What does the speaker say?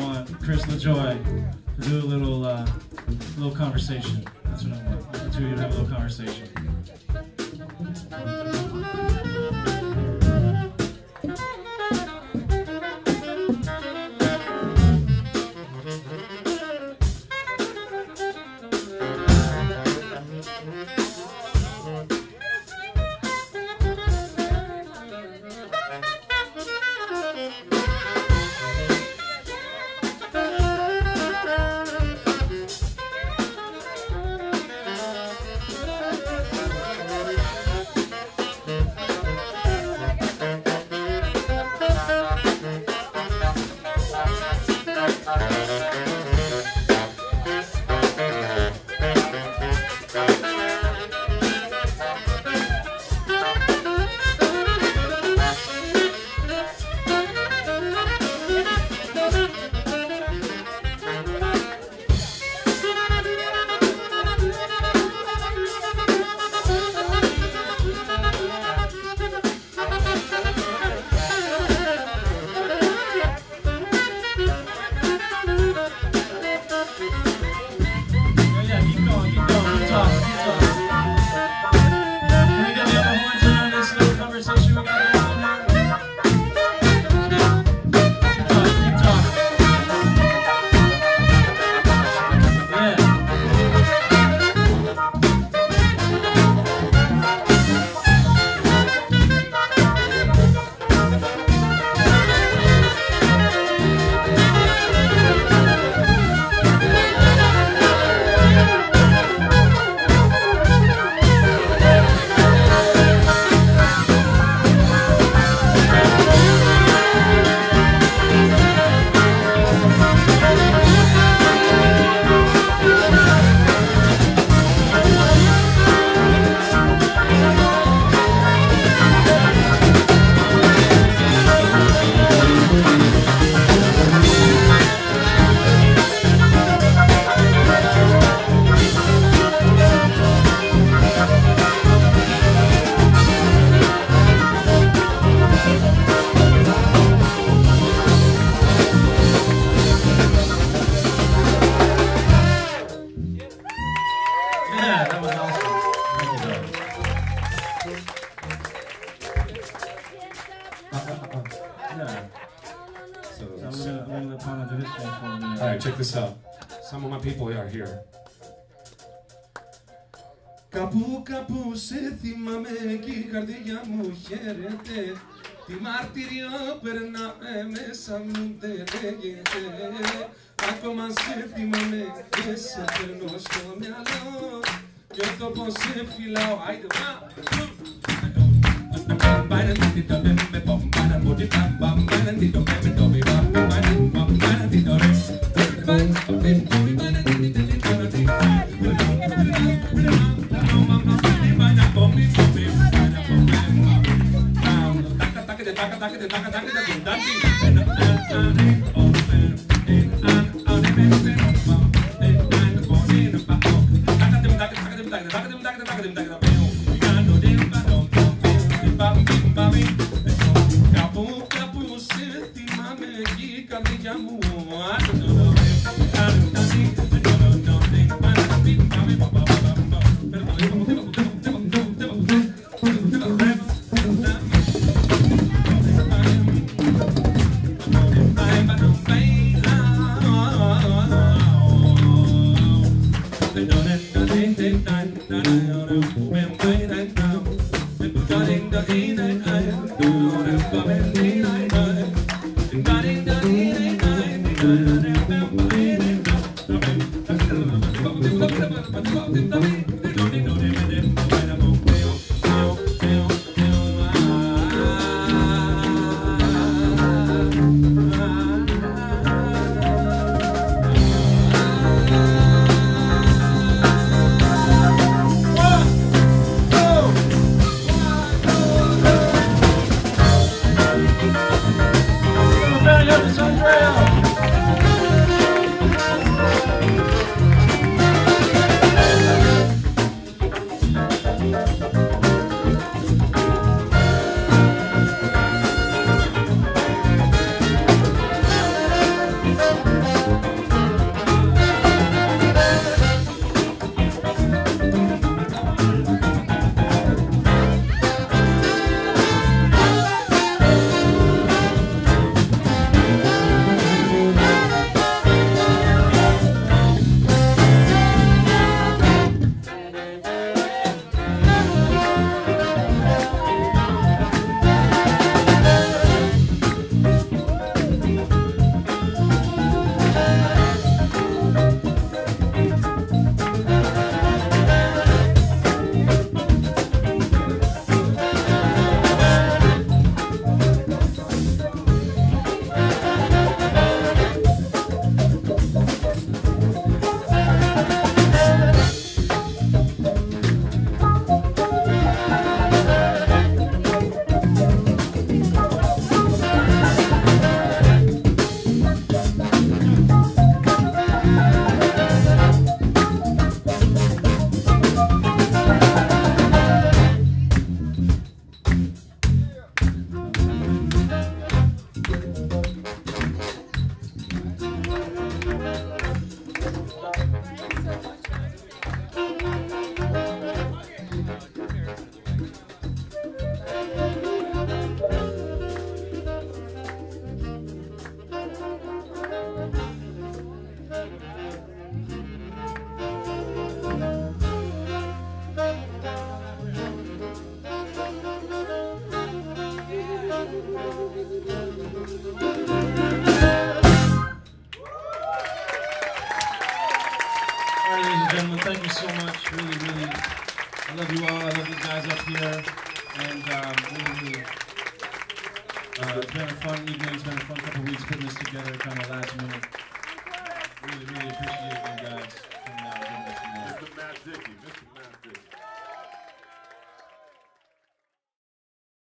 want Chris LaJoy to do a little conversation. That's what I want. The two of you to have a little conversation. Check this out. Some of my people are here. Κάπου κάπου σε θυμάμαι και η καρδιά μου χαίρεται. Τι μαρτύριο περνάμε μέσα μου δεν λέγεται. Ακόμα σε θυμάμαι και σε φέρνω στο μυαλό. Νιώθω πως σε φυλάω. Άιντε much. Really, really, I love you all. I love you guys up here. And really, it's been a fun evening. It's been a fun couple weeks putting this together, kind of last minute. Really, really appreciate you guys coming out and giving us some love. Mr. Matt Dickey.